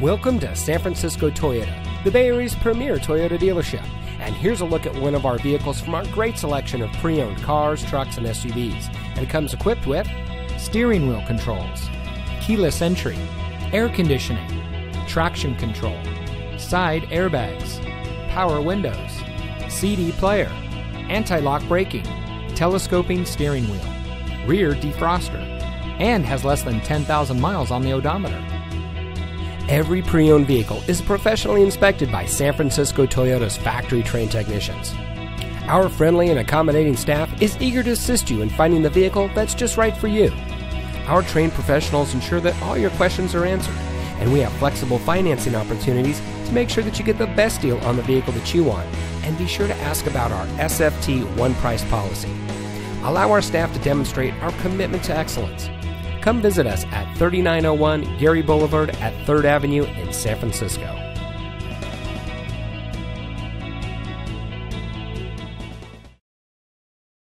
Welcome to San Francisco Toyota, the Bay Area's premier Toyota dealership. And here's a look at one of our vehicles from our great selection of pre-owned cars, trucks, and SUVs. And it comes equipped with steering wheel controls, keyless entry, air conditioning, traction control, side airbags, power windows, CD player, anti-lock braking, telescoping steering wheel, rear defroster, and has less than 10,000 miles on the odometer. Every pre-owned vehicle is professionally inspected by San Francisco Toyota's factory-trained technicians. Our friendly and accommodating staff is eager to assist you in finding the vehicle that's just right for you. Our trained professionals ensure that all your questions are answered, and we have flexible financing opportunities to make sure that you get the best deal on the vehicle that you want. And be sure to ask about our SFT One Price policy. Allow our staff to demonstrate our commitment to excellence. Come visit us at 3901 Gary Boulevard at 3rd Avenue in San Francisco.